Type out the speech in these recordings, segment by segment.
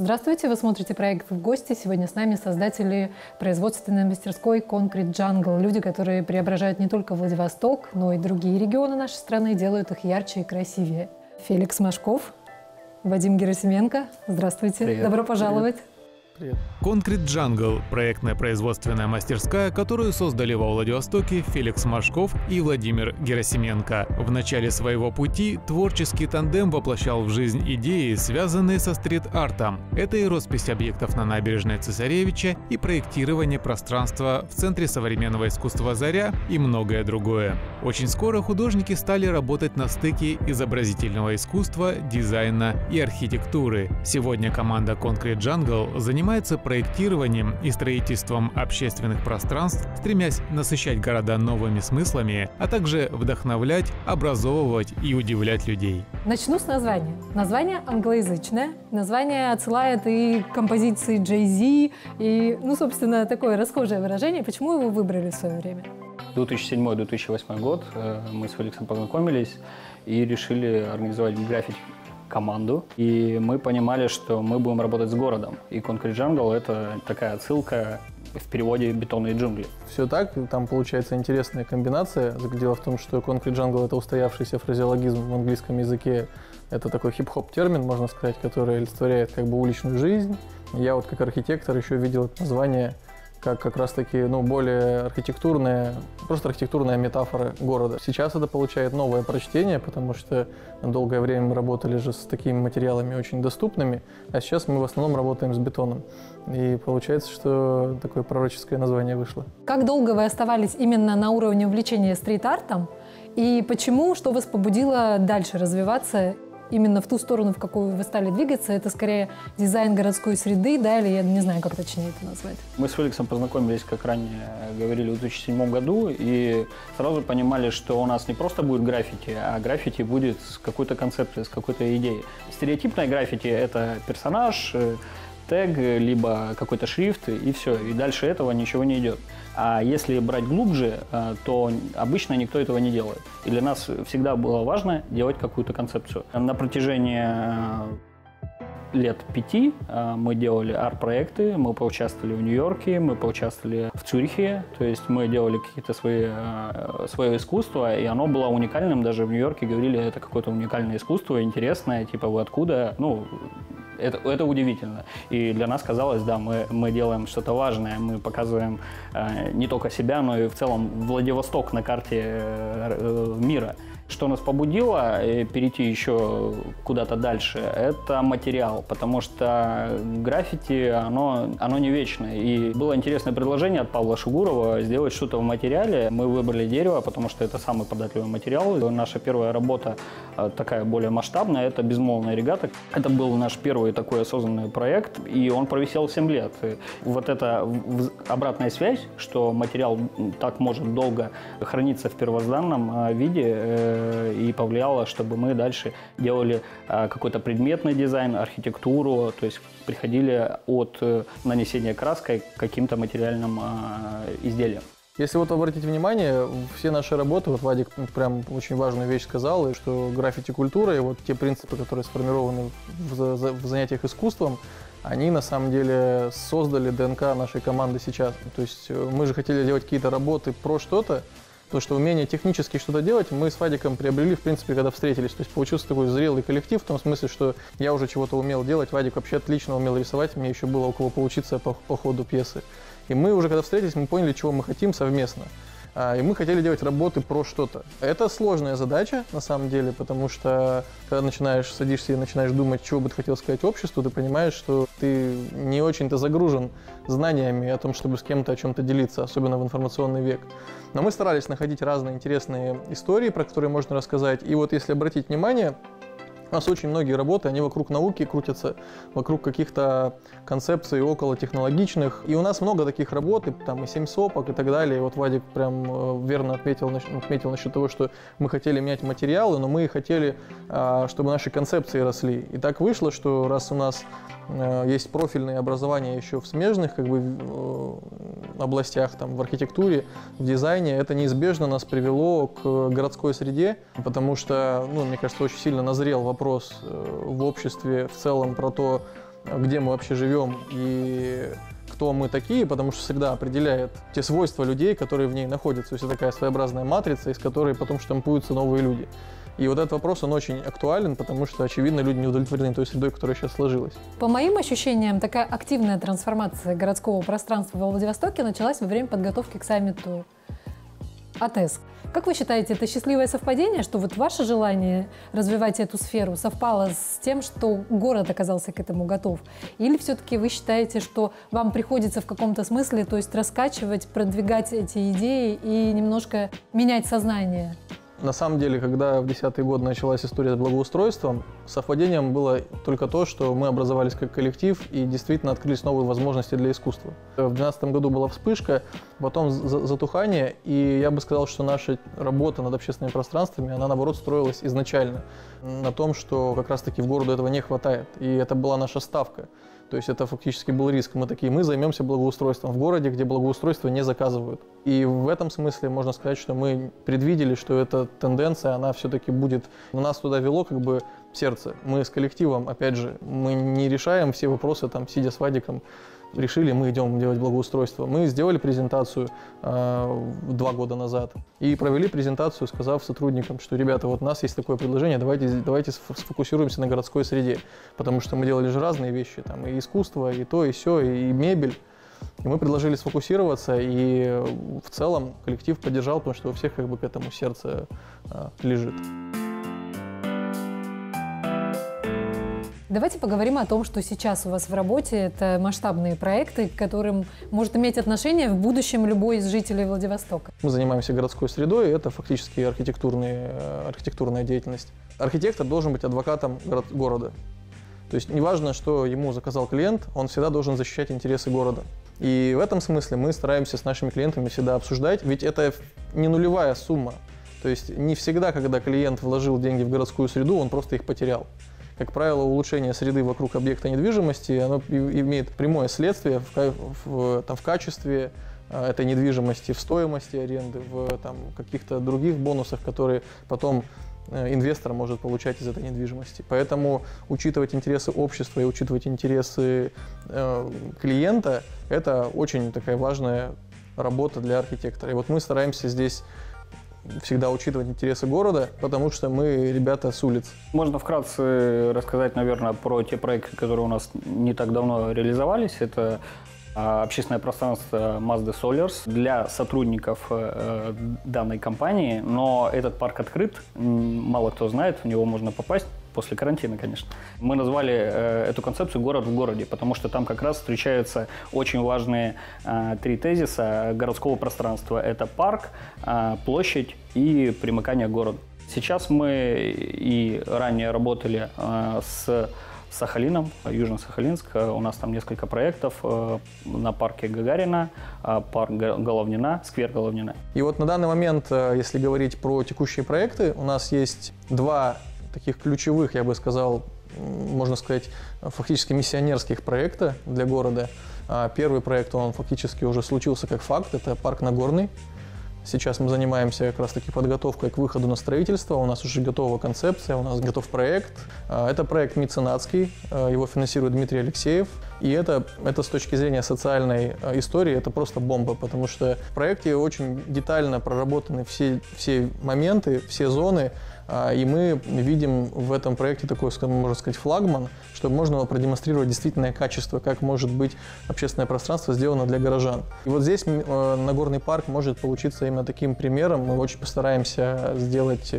Здравствуйте, вы смотрите проект «В гости». Сегодня с нами создатели производственной мастерской Concrete Jungle. Люди, которые преображают не только Владивосток, но и другие регионы нашей страны, делают их ярче и красивее. Феликс Машков, Вадим Герасименко. Здравствуйте. Привет. Добро пожаловать. Привет. Concrete Jungle – проектная производственная мастерская, которую создали во Владивостоке Феликс Машков и Владимир Герасименко. В начале своего пути творческий тандем воплощал в жизнь идеи, связанные со стрит-артом. Это и роспись объектов на набережной Цесаревича, и проектирование пространства в Центре современного искусства «Заря» и многое другое. Очень скоро художники стали работать на стыке изобразительного искусства, дизайна и архитектуры. Сегодня команда Concrete Jungle занимается проектированием и строительством общественных пространств, стремясь насыщать города новыми смыслами, а также вдохновлять, образовывать и удивлять людей. Начну с названия. Название англоязычное. Название отсылает и к композиции Jay-Z, и, собственно, такое расхожее выражение. Почему его выбрали в свое время? 2007-2008 год мы с Феликсом познакомились и решили организовать граффити-команду. И мы понимали, что мы будем работать с городом. И Concrete Jungle – это такая отсылка в переводе «бетонные джунгли». Все так, там получается интересная комбинация. Дело в том, что Concrete Jungle – это устоявшийся фразеологизм в английском языке. Это такой хип-хоп термин, можно сказать, который олицетворяет как бы уличную жизнь. Я вот как архитектор еще видел это название как раз-таки более архитектурная, просто архитектурная метафора города. Сейчас это получает новое прочтение, потому что долгое время мы работали же с такими материалами очень доступными, а сейчас мы в основном работаем с бетоном. И получается, что такое пророческое название вышло. Как долго вы оставались именно на уровне увлечения стрит-артом? И почему, что вас побудило дальше развиваться именно в ту сторону, в какую вы стали двигаться? Это скорее дизайн городской среды, да, или я не знаю, как точнее это назвать? Мы с Феликсом познакомились, как ранее говорили, в 2007 году, и сразу понимали, что у нас не просто будет граффити, а граффити будет с какой-то концепцией, с какой-то идеей. Стереотипное граффити – это персонаж, тег, либо какой-то шрифт, и все. И дальше этого ничего не идет. А если брать глубже, то обычно никто этого не делает. И для нас всегда было важно делать какую-то концепцию. На протяжении лет 5 мы делали арт-проекты, мы поучаствовали в Нью-Йорке, мы поучаствовали в Цюрихе, то есть мы делали какие-то свое искусство, и оно было уникальным. Даже в Нью-Йорке говорили, это какое-то уникальное искусство, интересное, типа вы откуда? Это удивительно. И для нас казалось, да, мы делаем что-то важное, мы показываем не только себя, но и в целом Владивосток на карте мира. Что нас побудило перейти еще куда-то дальше, это материал, потому что граффити, оно не вечное. И было интересное предложение от Павла Шугурова сделать что-то в материале. Мы выбрали дерево, потому что это самый податливый материал. Наша первая работа, такая более масштабная, это безмолвная регата. Это был наш первый такой осознанный проект, и он провисел 7 лет. И вот эта обратная связь, что материал так может долго храниться в первозданном виде, и повлияло, чтобы мы дальше делали какой-то предметный дизайн, архитектуру, то есть приходили от нанесения краской к каким-то материальным изделиям. Если обратить внимание, все наши работы, Вадик прям очень важную вещь сказал, и что граффити-культура и те принципы, которые сформированы в занятиях искусством, они на самом деле создали ДНК нашей команды сейчас. То есть мы же хотели делать какие-то работы про что-то, то, что умение технически что-то делать, мы с Вадиком приобрели, в принципе, когда встретились. То есть получился такой зрелый коллектив, в том смысле, что я уже чего-то умел делать, Вадик вообще отлично умел рисовать, мне еще было у кого поучиться по ходу пьесы. И мы уже, когда встретились, мы поняли, чего мы хотим совместно. И мы хотели делать работы про что-то. Это сложная задача, на самом деле, потому что, когда садишься и начинаешь думать, чего бы ты хотел сказать обществу, ты понимаешь, что ты не очень-то загружен знаниями о том, чтобы с кем-то о чем-то делиться, особенно в информационный век. Но мы старались находить разные интересные истории, про которые можно рассказать. И если обратить внимание, у нас очень многие работы, они вокруг науки крутятся, вокруг каких-то концепций околотехнологичных. И у нас много таких работ, и 7 сопок и так далее. И Вадик прям верно отметил насчет того, что мы хотели менять материалы, но мы хотели, чтобы наши концепции росли. И так вышло, что раз у нас есть профильные образования еще в смежных областях, в архитектуре, в дизайне, это неизбежно нас привело к городской среде, потому что, мне кажется, очень сильно назрел вопрос в обществе в целом про то, где мы вообще живем и кто мы такие, потому что всегда определяет те свойства людей, которые в ней находятся. То есть это такая своеобразная матрица, из которой потом штампуются новые люди. И вот этот вопрос, он очень актуален, потому что, очевидно, люди не удовлетворены той средой, которая сейчас сложилась. По моим ощущениям, такая активная трансформация городского пространства во Владивостоке началась во время подготовки к саммиту АТЭС. Как вы считаете, это счастливое совпадение, что вот ваше желание развивать эту сферу совпало с тем, что город оказался к этому готов? Или все-таки вы считаете, что вам приходится в каком-то смысле, то есть раскачивать, продвигать эти идеи и немножко менять сознание? На самом деле, когда в 2010 год началась история с благоустройством, совпадением было только то, что мы образовались как коллектив и действительно открылись новые возможности для искусства. В 2012 году была вспышка, потом затухание, и я бы сказал, что наша работа над общественными пространствами, она наоборот строилась изначально на том, что как раз-таки в городу этого не хватает, и это была наша ставка. То есть это фактически был риск. Мы займемся благоустройством в городе, где благоустройство не заказывают. И в этом смысле можно сказать, что мы предвидели, что эта тенденция, она все-таки будет. Нас туда вело как бы сердце. Мы с коллективом, опять же, мы не решаем все вопросы, там, сидя с Вадиком, решили, мы идем делать благоустройство. Мы сделали презентацию 2 года назад и провели презентацию, сказав сотрудникам, что, ребята, вот у нас есть такое предложение, давайте сфокусируемся на городской среде, потому что мы делали же разные вещи, там, и искусство, и то, и сё, и мебель. И мы предложили сфокусироваться, и в целом коллектив поддержал, потому что у всех как бы к этому сердце лежит. Давайте поговорим о том, что сейчас у вас в работе. Это масштабные проекты, к которым может иметь отношение в будущем любой из жителей Владивостока. Мы занимаемся городской средой, это фактически архитектурная деятельность. Архитектор должен быть адвокатом города. То есть неважно, что ему заказал клиент, он всегда должен защищать интересы города. И в этом смысле мы стараемся с нашими клиентами всегда обсуждать, ведь это не нулевая сумма. То есть не всегда, когда клиент вложил деньги в городскую среду, он просто их потерял. Как правило, улучшение среды вокруг объекта недвижимости, оно имеет прямое следствие в качестве этой недвижимости, в стоимости аренды, в каких-то других бонусах, которые потом инвестор может получать из этой недвижимости. Поэтому учитывать интересы общества и учитывать интересы клиента – это очень такая важная работа для архитектора. И вот мы стараемся здесь всегда учитывать интересы города, потому что мы ребята с улиц. Можно вкратце рассказать, наверное, про те проекты, которые у нас не так давно реализовались. Это общественное пространство Mazda Solars для сотрудников данной компании, но этот парк открыт, мало кто знает, в него можно попасть после карантина, конечно. Мы назвали эту концепцию «Город в городе», потому что там как раз встречаются очень важные 3 тезиса городского пространства. Это парк, площадь и примыкание к городу. Сейчас мы и ранее работали с Сахалином, Южно-Сахалинск. У нас там несколько проектов на парке Гагарина, парк Головнина, сквер Головнина. И вот на данный момент, если говорить про текущие проекты, у нас есть 2 таких ключевых, я бы сказал, можно сказать, фактически миссионерских проекта для города. Первый проект, он фактически уже случился как факт, это парк Нагорный. Сейчас мы занимаемся как раз-таки подготовкой к выходу на строительство, у нас уже готова концепция, у нас готов проект. Это проект меценатский, его финансирует Дмитрий Алексеев. И это с точки зрения социальной истории, это просто бомба, потому что в проекте очень детально проработаны все моменты, все зоны, и мы видим в этом проекте такой, можно сказать, флагман, чтобы можно было продемонстрировать действительное качество, как может быть общественное пространство сделано для горожан. И вот здесь Нагорный парк может получиться именно таким примером. Мы очень постараемся сделать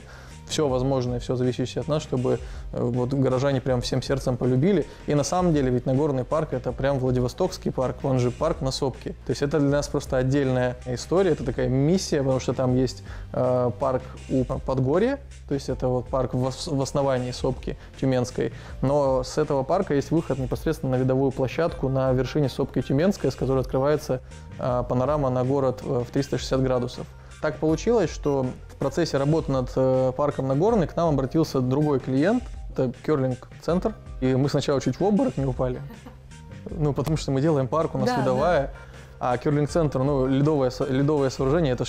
все возможное, все зависящее от нас, чтобы вот горожане прям всем сердцем полюбили. И на самом деле ведь Нагорный парк — это прям Владивостокский парк, он же парк на Сопке. То есть это для нас просто отдельная история, это такая миссия, потому что там есть парк у Подгорья, то есть это вот парк в основании Сопки Тюменской. Но с этого парка есть выход непосредственно на видовую площадку на вершине Сопки Тюменской, с которой открывается панорама на город в 360 градусов. Так получилось, что в процессе работы над парком Нагорный к нам обратился другой клиент, это керлинг-центр, и мы сначала чуть в обморок не упали, потому что мы делаем парк, у нас видовая, а керлинг-центр, ледовое сооружение, это ж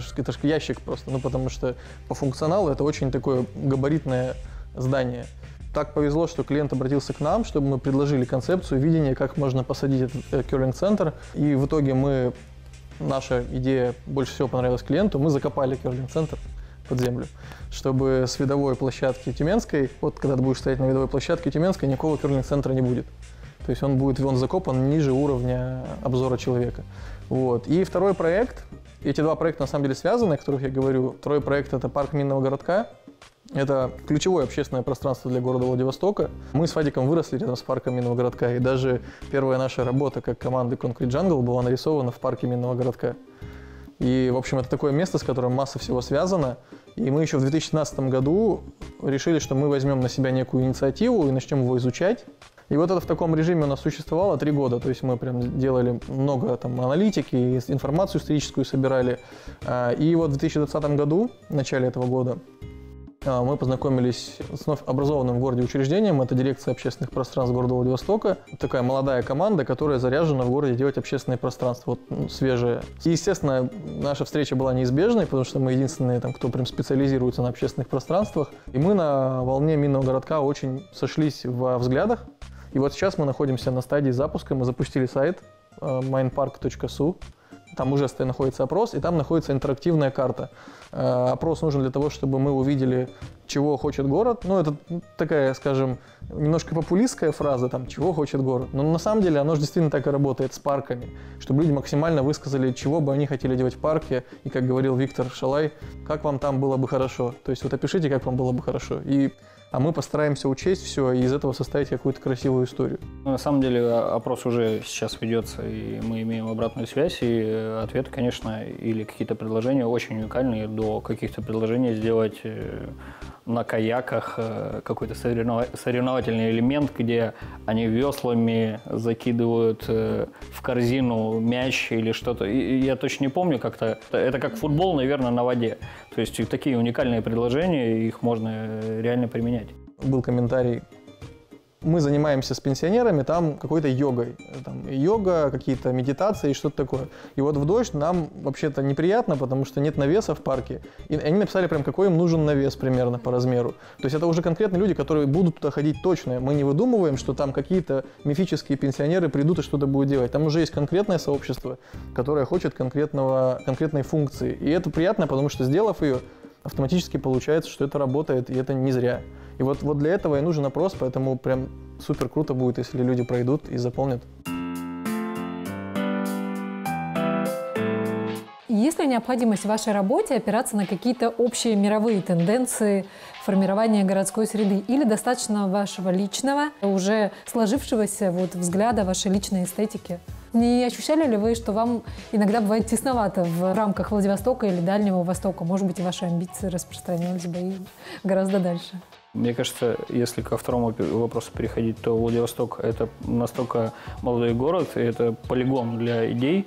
ящик просто, потому что по функционалу это очень такое габаритное здание. так повезло, что клиент обратился к нам, чтобы мы предложили концепцию, видение, как можно посадить этот керлинг-центр. И в итоге наша идея больше всего понравилась клиенту, мы закопали керлинг-центр под землю, чтобы с видовой площадки Тюменской, вот когда ты будешь стоять на видовой площадке Тюменской, никакого керлинг-центра не будет. То есть он закопан ниже уровня обзора человека. Вот. И второй проект, эти два проекта на самом деле связаны, о которых я говорю. Второй проект – это парк минного городка. Это ключевое общественное пространство для города Владивостока. Мы с Вадиком выросли рядом с парком минного городка, и даже первая наша работа как команды Concrete Jungle была нарисована в парке минного городка. И, в общем, это такое место, с которым масса всего связана. И мы еще в 2017 году решили, что мы возьмем на себя некую инициативу и начнем его изучать. И вот это в таком режиме у нас существовало 3 года. То есть мы прям делали много там аналитики, информацию историческую собирали. И вот в 2020 году, в начале этого года, мы познакомились с вновь образованным в городе учреждением. Это дирекция общественных пространств города Владивостока. Такая молодая команда, которая заряжена в городе делать общественные пространства, вот, свежие. И, естественно, наша встреча была неизбежной, потому что мы единственные, там, кто прям специализируется на общественных пространствах. И мы на волне минного городка очень сошлись во взглядах. И вот сейчас мы находимся на стадии запуска. Мы запустили сайт minepark.su. Там уже находится опрос, и там находится интерактивная карта. Опрос нужен для того, чтобы мы увидели, чего хочет город. Ну, это такая, скажем, немножко популистская фраза, там, чего хочет город. Но на самом деле оно же действительно так и работает с парками, чтобы люди максимально высказали, чего бы они хотели делать в парке. И, как говорил Виктор Шалай, как вам там было бы хорошо. То есть вот опишите, как вам было бы хорошо. А мы постараемся учесть все и из этого составить какую-то красивую историю. На самом деле опрос уже сейчас ведется, и мы имеем обратную связь, и ответы, конечно, или какие-то предложения очень уникальные, до каких-то предложений сделать на каяках какой-то соревновательный элемент, где они веслами закидывают в корзину мяч или что-то. И я точно не помню как-то. Это как футбол, наверное, на воде. То есть такие уникальные предложения, их можно реально применять. Был комментарий. Мы занимаемся с пенсионерами там какой-то йогой. Там йога, какие-то медитации и что-то такое. И вот в дождь нам вообще-то неприятно, потому что нет навеса в парке. И они написали прям, какой им нужен навес примерно по размеру. То есть это уже конкретные люди, которые будут туда ходить точно. Мы не выдумываем, что там какие-то мифические пенсионеры придут и что-то будут делать. Там уже есть конкретное сообщество, которое хочет конкретной функции. И это приятно, потому что, сделав ее, автоматически получается, что это работает, и это не зря. И вот для этого и нужен опрос, поэтому прям супер круто будет, если люди пройдут и заполнят. Есть ли необходимость в вашей работе опираться на какие-то общие мировые тенденции формирования городской среды? Или достаточно вашего личного, уже сложившегося взгляда, вашей личной эстетики? Не ощущали ли вы, что вам иногда бывает тесновато в рамках Владивостока или Дальнего Востока? Может быть, и ваши амбиции распространялись бы и гораздо дальше? Мне кажется, если ко второму вопросу переходить, то Владивосток – это настолько молодой город, и это полигон для идей.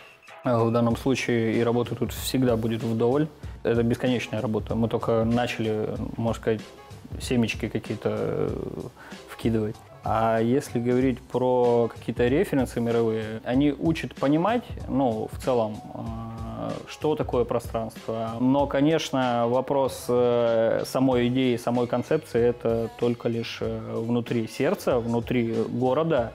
В данном случае и работы тут всегда будет вдоволь. Это бесконечная работа. Мы только начали, можно сказать, семечки какие-то вкидывать. А если говорить про какие-то референсы мировые, они учат понимать, в целом, что такое пространство. Но, конечно, вопрос самой идеи, самой концепции – это только лишь внутри сердца, внутри города.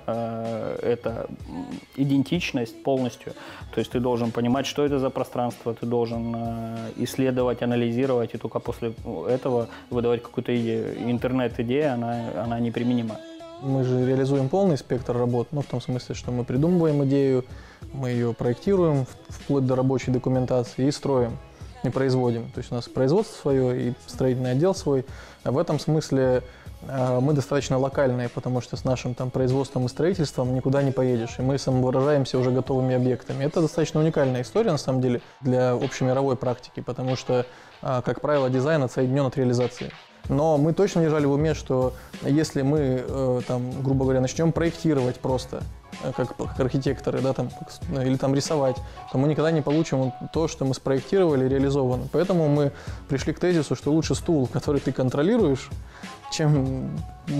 Это идентичность полностью. То есть ты должен понимать, что это за пространство, ты должен исследовать, анализировать, и только после этого выдавать какую-то идею. Интернет-идея, она неприменима. Мы же реализуем полный спектр работ, в том смысле, что мы придумываем идею, мы ее проектируем вплоть до рабочей документации и строим, и производим. То есть у нас производство свое и строительный отдел свой. А в этом смысле мы достаточно локальные, потому что с нашим производством и строительством никуда не поедешь, и мы самовыражаемся уже готовыми объектами. Это достаточно уникальная история, на самом деле, для общемировой практики, потому что, как правило, дизайн отсоединен от реализации. Но мы точно держали в уме, что если мы, грубо говоря, начнем проектировать просто, как архитекторы, или рисовать, то мы никогда не получим то, что мы спроектировали, реализовано. Поэтому мы пришли к тезису, что лучше стул, который ты контролируешь, чем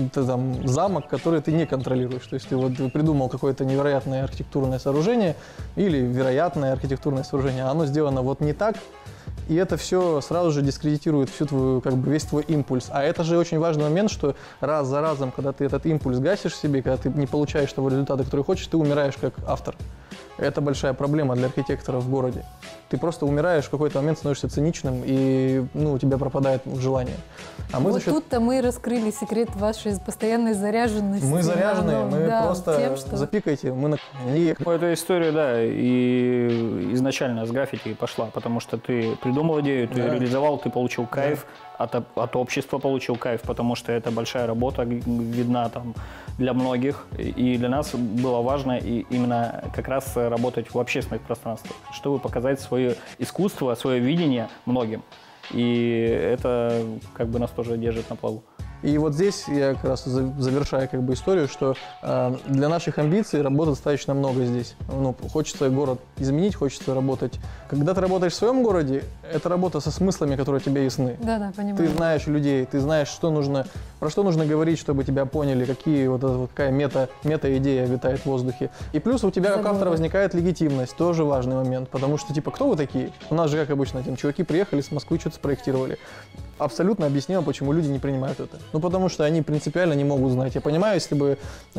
замок, который ты не контролируешь. То есть ты придумал какое-то невероятное архитектурное сооружение или вероятное архитектурное сооружение, а оно сделано не так, И это все сразу же дискредитирует всю твою, как бы, весь твой импульс. А это же очень важный момент, что раз за разом, когда ты этот импульс гасишь в себе, когда ты не получаешь того результата, который хочешь, ты умираешь как автор. Это большая проблема для архитекторов в городе. Ты просто умираешь, в какой-то момент становишься циничным, и у тебя пропадает желание. А мы вот тут-то мы раскрыли секрет вашей постоянной заряженности. Мы заряженные, мы да, просто тем, что... запикайте, мы на... Эта история, да, и изначально с граффити пошла, потому что ты придумал идею, ты реализовал, ты получил кайф, от общества получил кайф, потому что это большая работа, видна там для многих, и для нас было важно именно как раз работать в общественных пространствах, чтобы показать свое искусство, свое видение многим. И это как бы нас тоже держит на плаву. И вот здесь я как раз завершаю как бы историю, что для наших амбиций работы достаточно много здесь. Хочется город изменить, хочется работать. Когда ты работаешь в своем городе, это работа со смыслами, которые тебе ясны. Да, понимаю. Ты знаешь людей, ты знаешь, про что нужно говорить, чтобы тебя поняли, какая мета-идея витает в воздухе. И плюс у тебя как автора возникает легитимность, тоже важный момент, потому что кто вы такие? У нас же, как обычно, чуваки приехали с Москвы, что-то спроектировали. Абсолютно объяснимо, почему люди не принимают это. Потому что они принципиально не могут знать. Я понимаю, если бы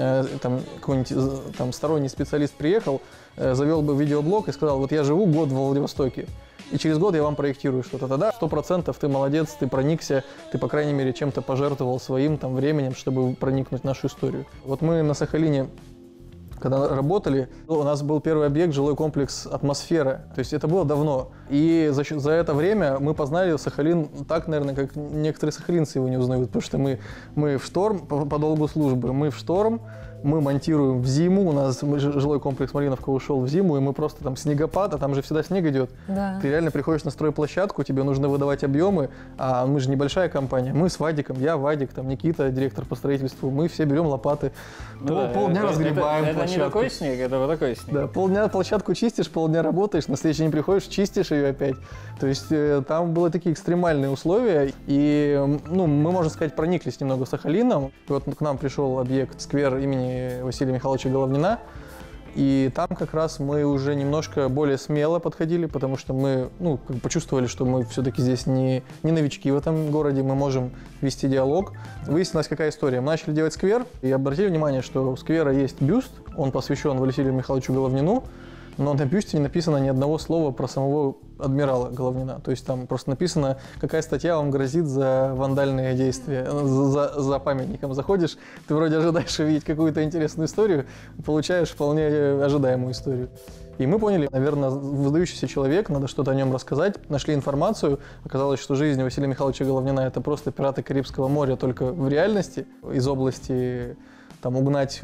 какой-нибудь сторонний специалист приехал, завел бы видеоблог и сказал, вот я живу год в Владивостоке, и через год я вам проектирую что-то. Тогда 100% ты молодец, ты проникся, ты, по крайней мере, чем-то пожертвовал своим временем, чтобы проникнуть в нашу историю. Вот мы на Сахалине, когда работали, у нас был первый объект, жилой комплекс «Атмосфера». То есть это было давно. И за это время мы познали Сахалин так, наверное, как некоторые сахалинцы его не узнают. Потому что мы в шторм, по долгу службы, мы монтируем в зиму, у нас жилой комплекс «Малиновка» ушел в зиму, и мы просто снегопад, а там же всегда снег идет. Да. Ты реально приходишь на стройплощадку, тебе нужно выдавать объемы, а мы же небольшая компания. Мы с Вадиком, я, Вадик, Никита, директор по строительству, мы все берем лопаты, полдня разгребаем площадку. Это не такой снег, это вот такой снег. Да, полдня площадку чистишь, полдня работаешь, на следующий день приходишь, чистишь ее опять. То есть там были такие экстремальные условия, и мы, можно сказать, прониклись немного Сахалином. И вот к нам пришел объект сквер имени Василия Михайловича Головнина, и там как раз мы уже немножко более смело подходили, потому что мы почувствовали, что мы все-таки здесь не новички в этом городе, мы можем вести диалог. Выяснилась какая история. Мы начали делать сквер, и обратили внимание, что у сквера есть бюст, он посвящен Василию Михайловичу Головнину, но на бюсте не написано ни одного слова про самого адмирала Головнина. То есть там просто написано, какая статья вам грозит за вандальные действия, за памятником. Заходишь, ты вроде ожидаешь увидеть какую-то интересную историю, получаешь вполне ожидаемую историю. И мы поняли, наверное, выдающийся человек, надо что-то о нем рассказать. Нашли информацию, оказалось, что жизнь Василия Михайловича Головнина – это просто пираты Карибского моря, только в реальности, из области... угнать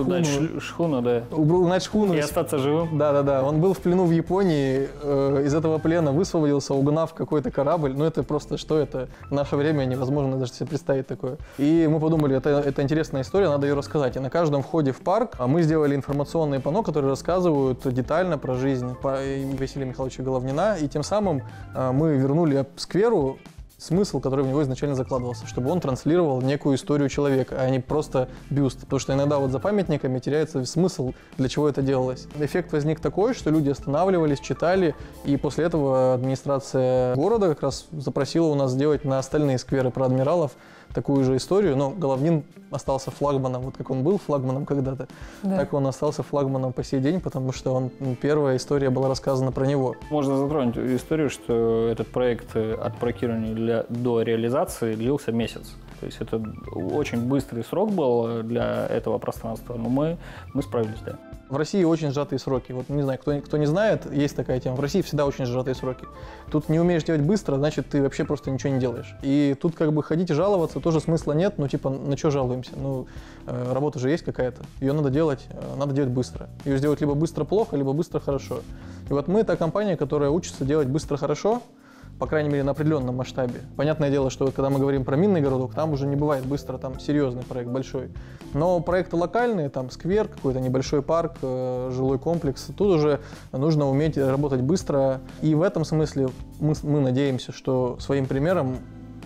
шхуну, да. Угнать шхуну. И остаться живым. Да. Он был в плену в Японии, из этого плена высвободился, угнав какой-то корабль. Это просто, что это? В наше время невозможно даже себе представить такое. И мы подумали, это интересная история, надо ее рассказать. И на каждом входе в парк мы сделали информационные панно, которые рассказывают детально про жизнь Василия Михайловича Головнина. И тем самым мы вернули скверу смысл, который в него изначально закладывался, чтобы он транслировал некую историю человека, а не просто бюст. Потому что иногда за памятниками теряется смысл, для чего это делалось. Эффект возник такой, что люди останавливались, читали, и после этого администрация города как раз запросила у нас сделать на остальные скверы про адмиралов такую же историю, но Головнин остался флагманом, вот как он был флагманом когда-то, так он остался флагманом по сей день, потому что первая история была рассказана про него. Можно затронуть историю, что этот проект от проектирования до реализации длился месяц. То есть это очень быстрый срок был для этого пространства, но мы справились, да. В России очень сжатые сроки. Вот не знаю, кто не знает, есть такая тема. В России всегда очень сжатые сроки. Тут не умеешь делать быстро, значит, ты вообще просто ничего не делаешь. И тут ходить и жаловаться тоже смысла нет. На что жалуемся? Работа же есть какая-то. Ее надо делать быстро. Ее сделать либо быстро плохо, либо быстро хорошо. И вот мы та компания, которая учится делать быстро хорошо, по крайней мере, на определенном масштабе. Понятное дело, что когда мы говорим про минный городок, там уже не бывает быстро, там серьезный проект, большой. Но проекты локальные, там сквер, какой-то небольшой парк, жилой комплекс, тут уже нужно уметь работать быстро. И в этом смысле мы надеемся, что своим примером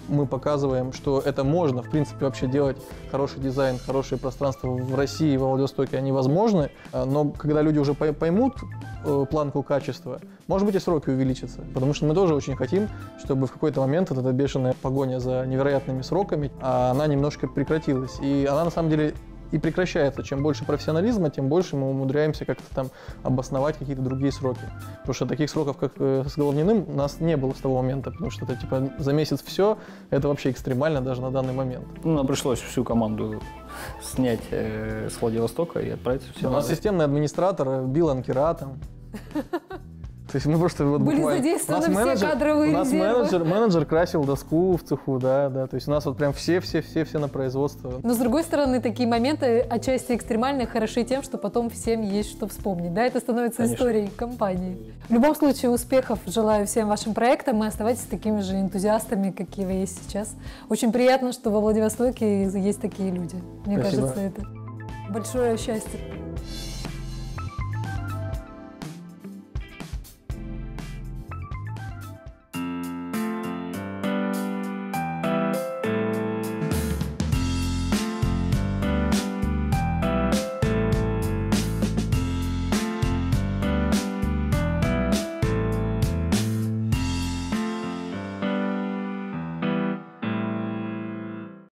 мы показываем, что это можно, в принципе, вообще делать хороший дизайн, хорошее пространство в России, во Владивостоке, они возможны, но когда люди уже поймут планку качества, может быть, и сроки увеличатся, потому что мы тоже очень хотим, чтобы в какой-то момент эта бешеная погоня за невероятными сроками, она немножко прекратилась, и она на самом деле и прекращается. Чем больше профессионализма, тем больше мы умудряемся как-то там обосновать какие-то другие сроки. Потому что таких сроков, как с Головниным, у нас не было с того момента, потому что это типа за месяц все, это вообще экстремально даже на данный момент. Ну, нам пришлось всю команду снять с Владивостока и отправить все. У нас системный администратор бил анкера там. То есть мы просто вот были буквально... задействованы все кадровые резервы. У нас менеджер красил доску в цеху, да. То есть у нас вот прям все на производство. Но с другой стороны, такие моменты отчасти экстремальные хороши тем, что потом всем есть что вспомнить. Да, это становится Конечно. историей компании. В любом случае, успехов желаю всем вашим проектам и оставайтесь такими же энтузиастами, какие вы есть сейчас. Очень приятно, что во Владивостоке есть такие люди. Мне Спасибо. кажется, это большое счастье.